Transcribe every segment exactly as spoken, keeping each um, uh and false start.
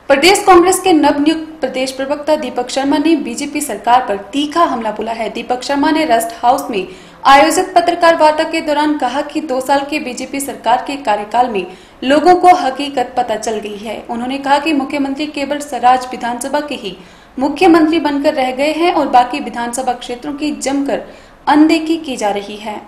प्रदेश कांग्रेस के नवनियुक्त प्रदेश प्रवक्ता दीपक शर्मा ने बीजेपी सरकार पर तीखा हमला बोला है। दीपक शर्मा ने रेस्ट हाउस में आयोजित पत्रकार वार्ता के दौरान कहा कि दो साल के बीजेपी सरकार के कार्यकाल में लोगों को हकीकत पता चल गई है। उन्होंने कहा कि मुख्यमंत्री केवल सराज विधानसभा के ही मुख्यमंत्री बनकर रह गए हैं और बाकी विधानसभा क्षेत्रों की जमकर अनदेखी की जा रही है।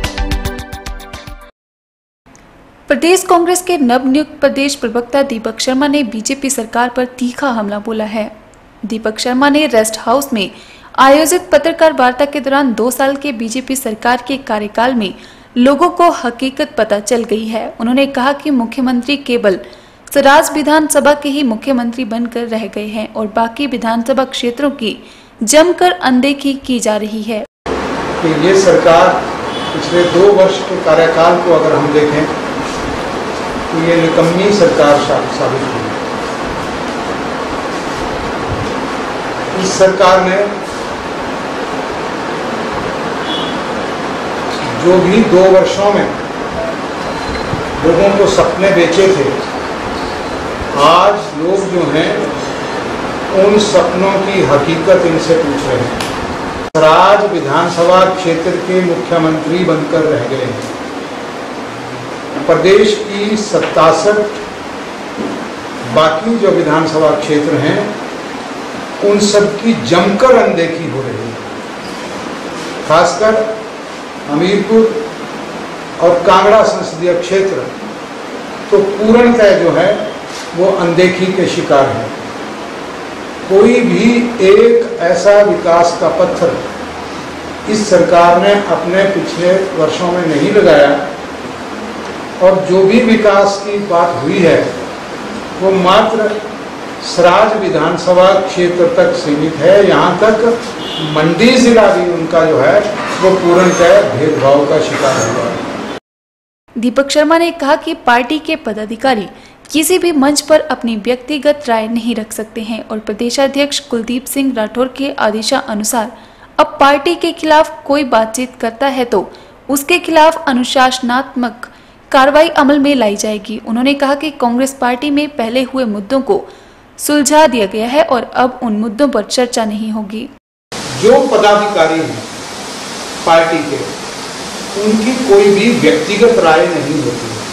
प्रदेश कांग्रेस के नवनियुक्त प्रदेश प्रवक्ता दीपक शर्मा ने बीजेपी सरकार पर तीखा हमला बोला है। दीपक शर्मा ने रेस्ट हाउस में आयोजित पत्रकार वार्ता के दौरान दो साल के बीजेपी सरकार के कार्यकाल में लोगों को हकीकत पता चल गई है। उन्होंने कहा कि मुख्यमंत्री केवल सराज विधानसभा के ही मुख्यमंत्री बनकर रह गए हैं और बाकी विधानसभा क्षेत्रों की जमकर अनदेखी की जा रही है। कि ये सरकार पिछले दो वर्ष के कार्यकाल को अगर हम देखें तो ये निकम्मी सरकार साबित हुई। इस सरकार ने जो भी दो वर्षों में लोगों को सपने बेचे थे, आज लोग जो हैं उन सपनों की हकीकत इनसे पूछ रहे हैं। सराज विधानसभा क्षेत्र के मुख्यमंत्री बनकर रह गए हैं। प्रदेश की सत्तासठ बाकी जो विधानसभा क्षेत्र हैं उन सब की जमकर अनदेखी हो रही है। खासकर हमीरपुर और कांगड़ा संसदीय क्षेत्र तो पूर्णतः जो है वो अनदेखी के शिकार है। कोई भी एक ऐसा विकास का पत्थर इस सरकार ने अपने पिछले वर्षों में नहीं लगाया और जो भी विकास की बात हुई है वो मात्र सराज विधानसभा क्षेत्र तक सीमित है। यहाँ तक मंडी जिला भी उनका जो है वो पूर्णतः भेदभाव का शिकार हुआ है। दीपक शर्मा ने कहा कि पार्टी के पदाधिकारी किसी भी मंच पर अपनी व्यक्तिगत राय नहीं रख सकते हैं और प्रदेशाध्यक्ष कुलदीप सिंह राठौर के आदेशानुसार अब पार्टी के खिलाफ कोई बातचीत करता है तो उसके खिलाफ अनुशासनात्मक कार्रवाई अमल में लाई जाएगी। उन्होंने कहा कि कांग्रेस पार्टी में पहले हुए मुद्दों को सुलझा दिया गया है और अब उन मुद्दों पर चर्चा नहीं होगी। जो पदाधिकारी हैं पार्टी के, उनकी कोई भी व्यक्तिगत राय नहीं होती है।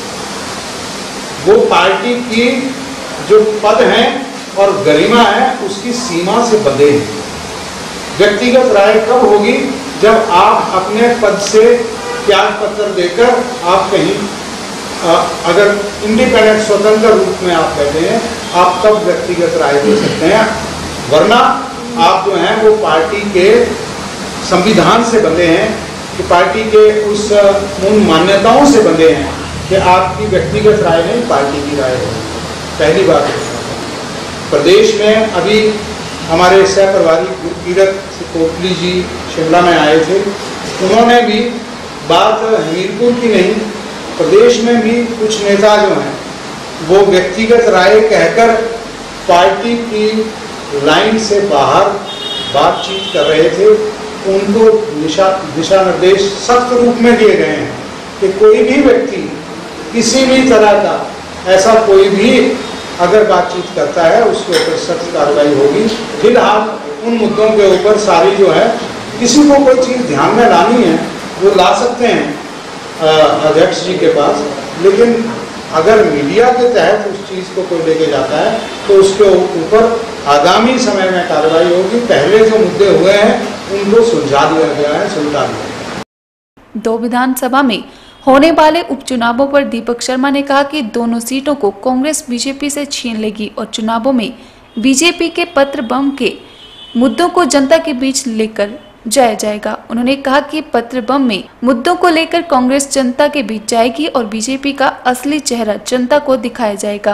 वो पार्टी की जो पद हैं और गरिमा है उसकी सीमा से बंधे हैं। व्यक्तिगत राय कब होगी? जब आप अपने पद से त्याग पत्र देकर आप कहीं आ, अगर इंडिपेंडेंट स्वतंत्र रूप में आप बैठे हैं, आप तब व्यक्तिगत राय दे सकते हैं। वरना आप जो हैं वो पार्टी के संविधान से बंधे हैं, कि पार्टी के उस उन मान्यताओं से बंधे हैं कि आपकी व्यक्तिगत राय नहीं, पार्टी की राय है। पहली बात है। प्रदेश में अभी हमारे सहप्रभारी गुरकीरत कोटली जी शिमला में आए थे। उन्होंने भी बात हमीरपुर की नहीं, प्रदेश में भी कुछ नेता जो हैं वो व्यक्तिगत राय कहकर पार्टी की लाइन से बाहर बातचीत कर रहे थे। उनको दिशा दिशा निर्देश सख्त रूप में दिए गए हैं कि कोई भी व्यक्ति किसी भी तरह का ऐसा कोई भी अगर बातचीत करता है उसके ऊपर सख्त कार्रवाई होगी। फिलहाल उन मुद्दों के ऊपर सारी जो है, किसी को कोई चीज़ ध्यान में लानी है वो ला सकते हैं अध्यक्ष जी के पास, लेकिन अगर मीडिया के तहत उस चीज़ को कोई लेके जाता है तो उसके ऊपर आगामी समय में कार्रवाई होगी। पहले जो मुद्दे हुए हैं उनको सुलझा दिया गया है, सुलझा दिया गया। दो विधानसभा में होने वाले उपचुनावों पर दीपक शर्मा ने कहा कि दोनों सीटों को कांग्रेस बीजेपी से छीन लेगी और चुनावों में बीजेपी के पत्र बम के मुद्दों को जनता के बीच लेकर जाया जाएगा। उन्होंने कहा कि पत्र बम में मुद्दों को लेकर कांग्रेस जनता के बीच जाएगी और बीजेपी का असली चेहरा जनता को दिखाया जाएगा।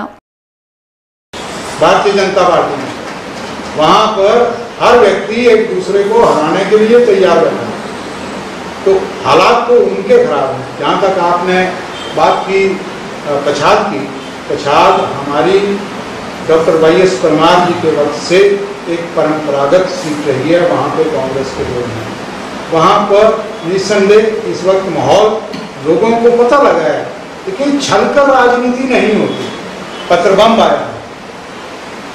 भारतीय जनता पार्टी में वहां पर हर व्यक्ति एक दूसरे को हराने के लिए तैयार रहता है, तो हालात तो उनके खराब हैं। जहाँ तक आपने बात की पछाद की, पछाद हमारी doctor Y S Parmar ji के वक्त से एक परंपरागत सीट रही है। वहाँ पे कांग्रेस के लोग हैं, वहाँ पर निस्संदेह इस वक्त माहौल लोगों को पता लगा है, लेकिन छलकर राजनीति नहीं होती। पत्र बम आया,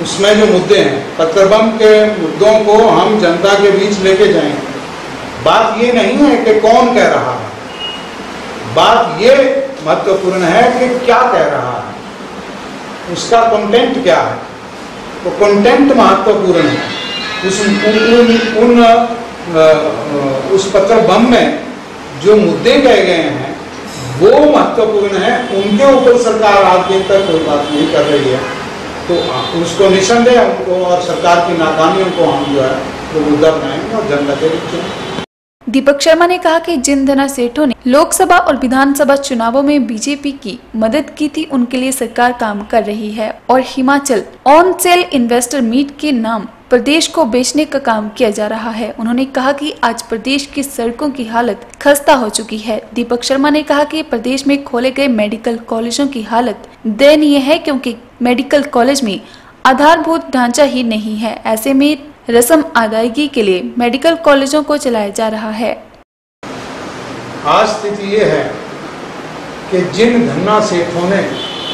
उसमें जो मुद्दे हैं, पत्रबम के मुद्दों को हम जनता के बीच लेके जाएंगे। बात ये नहीं है कि कौन कह रहा है, बात ये महत्वपूर्ण है कि क्या कह रहा है, उसका कंटेंट क्या है। तो कंटेंट महत्वपूर्ण है। उस उन, उन, उन उस पत्र बम में जो मुद्दे कहे गए हैं वो महत्वपूर्ण है, उनके ऊपर सरकार आज दिन तक कोई बात नहीं कर रही है। तो उसको निसंदेह उनको और सरकार की नाकामियों को हम जो है वो मुद्दा बनाएंगे और जनता के बीच। दीपक शर्मा ने कहा कि जिन धना सेठों ने लोकसभा और विधानसभा चुनावों में बीजेपी की मदद की थी, उनके लिए सरकार काम कर रही है और Himachal on sale investor meet के नाम प्रदेश को बेचने का काम किया जा रहा है। उन्होंने कहा कि आज प्रदेश की सड़कों की हालत खस्ता हो चुकी है। दीपक शर्मा ने कहा कि प्रदेश में खोले गए मेडिकल कॉलेजों की हालत दयनीय है, क्योंकि मेडिकल कॉलेज में आधारभूत ढांचा ही नहीं है। ऐसे में रस्म अदायगी के लिए मेडिकल कॉलेजों को चलाया जा रहा है। आज स्थिति ये है कि जिन धन्ना सेठों ने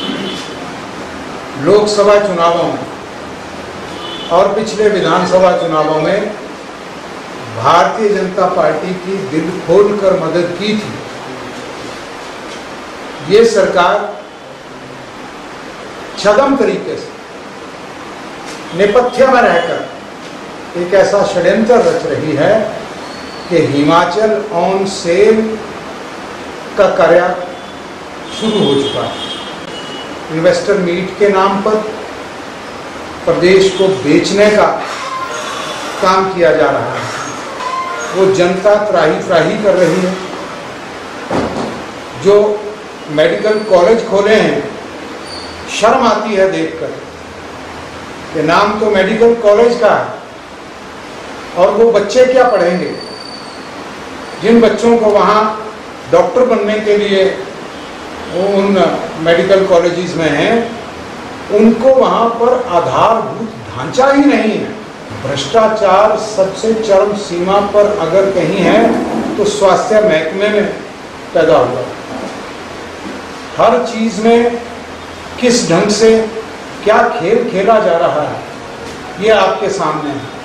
लोकसभा चुनावों में और पिछले विधानसभा चुनावों में भारतीय जनता पार्टी की दिल खोलकर मदद की थी, ये सरकार छद्म तरीके से नेपथ्य में रहकर एक ऐसा षड्यंत्र रच रही है कि हिमाचल ऑन सेल का कार्य शुरू हो चुका है। इन्वेस्टर मीट के नाम पर प्रदेश को बेचने का काम किया जा रहा है। वो जनता त्राही त्राही कर रही है। जो मेडिकल कॉलेज खोले हैं, शर्म आती है देखकर कि नाम तो मेडिकल कॉलेज का है और वो बच्चे क्या पढ़ेंगे। जिन बच्चों को वहाँ डॉक्टर बनने के लिए वो उन मेडिकल कॉलेजेस में हैं, उनको वहाँ पर आधारभूत ढांचा ही नहीं है। भ्रष्टाचार सबसे चरम सीमा पर अगर कहीं है तो स्वास्थ्य महकमे में पैदा हुआ। हर चीज में किस ढंग से क्या खेल खेला जा रहा है ये आपके सामने है।